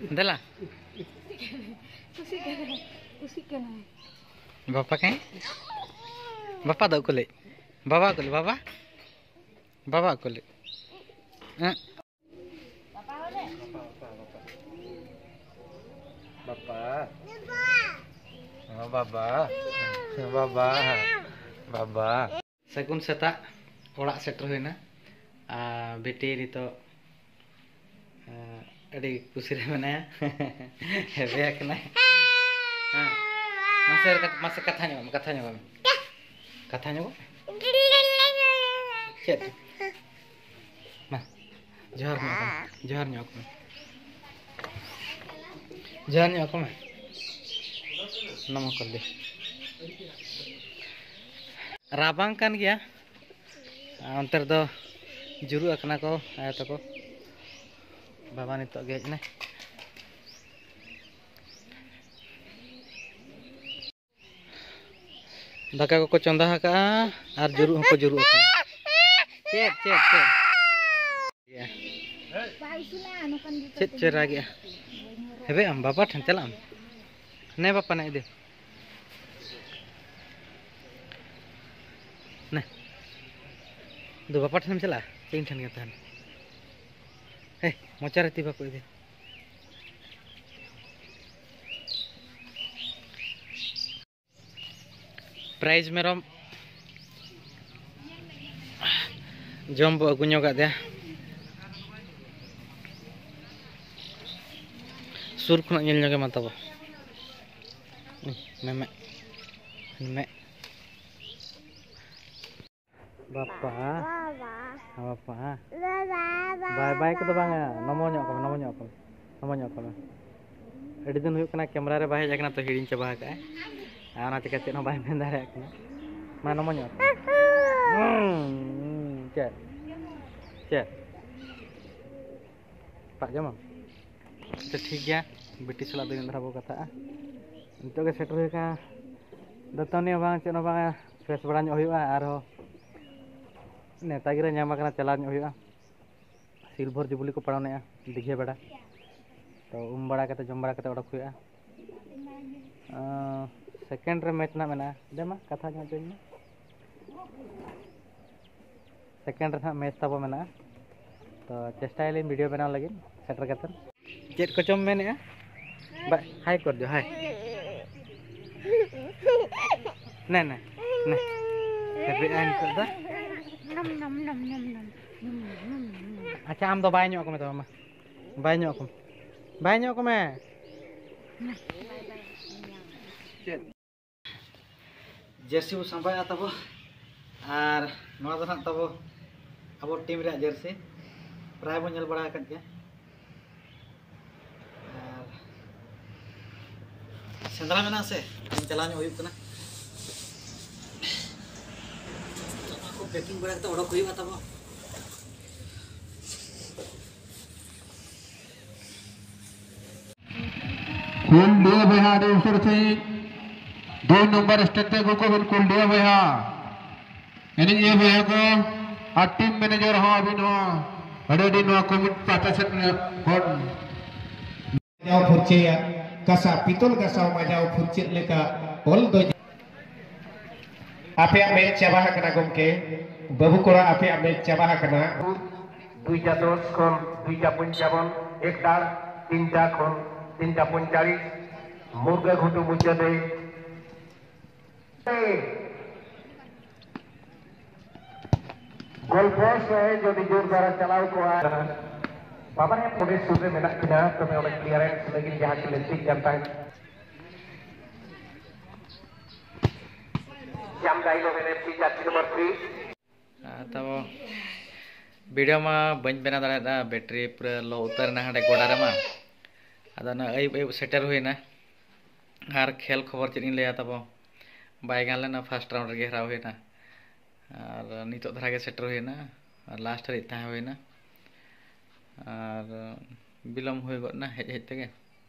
Dala. Bapak kan? Bapak tak kulit. Bapak kulit bapak. Bapak kulit. Bapak. Oh, Bapak. Bapak. Bapak. Sagun setak orak setter huina. Beti nito adi kusir mana? Hebat kena. Masih katanya kami. Katanya kok? Cek. Nah, joharnya aku. Nama kau deh. Rabang kan ya? Antar do juru akna ko ayat ko. Baba nitok ge nih. Daka ko chonda haka ar juru ko juru akna. Cek. Ya. Cek lagi. Hebe am bapa than chalam. Ne bapa na ide. Nah. Do bapak than chala tin than gatan. Mocar ti bapak ide. Prize merom jom bo agu nyoga dia. Sur khuna nyel nyoga mata bo. Meme. Bapak. Bye ko bang nomo nyok ko. Adi din huyuk kana camera re bahe jakna to hirin chaba ka. Ana tika chet no bahe men dare kana. Ma nomo nyok. Cek. Pak jam. तो ठीक गया बेटी सला दिन धरा बो कथा नितो के सेटर का दतनी बांग चेनो बांग फेस बड़ा ᱧᱚᱜ हुआ आर नेता गिरा ᱧᱟᱢ kana चला ᱧᱚᱜ हुआ सिल्वर जुबली को पड़ाने दिघे बेड़ा तो बड़ा कते जम बड़ा कते ओडक हुआ सेकेंड रे मैच ना मेना देमा कथा ᱧᱚᱜ चोइन सेकेंड रे ना मैच तबो मेना तो चेष्टा लेन वीडियो बनाव लगे सेटर कतन चेट को चम मेने हाय कर दो हाय ना हेबे आन कर दा अच्छा आम दो बाय ᱧᱚᱜ को तो मा बाय ᱧᱚᱜ को मैं जर्सी वो संभाय आता बो आर नवा दो ना तबो अब टीम रे जर्सी प्राय बो ñel बड़ा कत गया सेंद्रा मेना से चला हुई कना को पैकिंग बड़ा तो ओडक हुई तब कुल दो बहा दे उतर से 2 नंबर स्टेट को बिल्कुल दो बहा यानी ये बहा को आ टीम मैनेजर हो अभी नो अडे दिन नो कमिट पाता से कोड जाओ फुरचे kasa pitol kasau majau funcit leka ol do ape ame chabah kana gomke babu kora ape ame chabah kana 2:10 kon 2:55 ek dar 3 kon 3:45 murga ghutu mujjade gol post hai jodi jor dara chalao ko बाबा ने police सूत्रे में किना तो मैं उन्हें clearance लेकिन जहाँ की लेंटिंग करता है जम गाइलो मैंने प्लीज जाती नंबर 3 तब वीडियो में बंद बना दाड़ा बैटरी पूरा लो उतर ना हटे गोड़ा रे मा अदा ना आई सेटर हुई ना आर खेल खबर चेक ले तब बाय गान लेना फर्स्ट राउंड रे हरा हुई ना और नितो धरा के सेटर हुई ना और लास्ट रे ता हुई ना और बिलम हुई गना हेज तेगे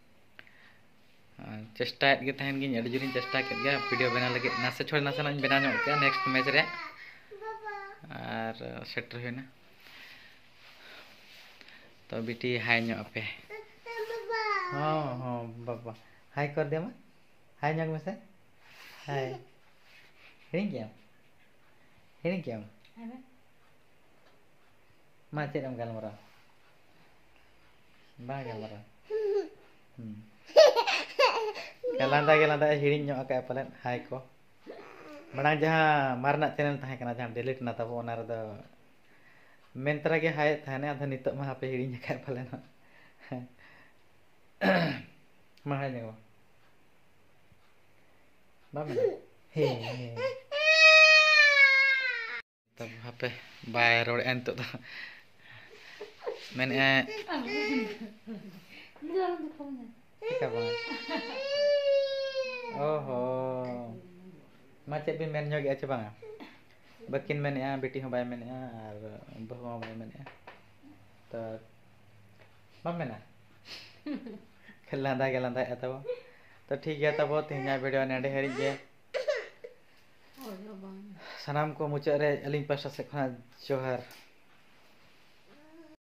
चेष्टा गे तहन गिन अडी जुरिन चेष्टा के गया वीडियो बना लगे नासे छोड़ नासे ना बना ᱧᱚᱜ के नेक्स्ट मैच रे और सेटर हुई ना तो बिटी हाय ᱧᱚᱜ पे हाँ हाँ बाबा हाय कर दे मा हाय nyog में से हाय हिड़ी क्या मा चेद एम गालमरा बा गालमरा गेलांदा हिड़ी nyog का पलन हाय को मांग जहाँ मारना चैनल तहे कना जहाँ डिलीट ना तब ओना रे दो मेन तरह के हाय थाने आधा नित मा पे हिड़ी का पलन मा हाय nyog बा में हे तब हापे बाय रोड एन तो मैंने क्या बा ओहो मा चेद बिन मेन nyog अच्छा बांगा बकिन मेने बेटी हो बाय मेने और बहु हो बाय मेने तो बम मेना लांदा तब तो ठीक है तब तेना वीडियो नेडे हरी गे सानाम को मुचाद रे अलिंग पासा से जोहार।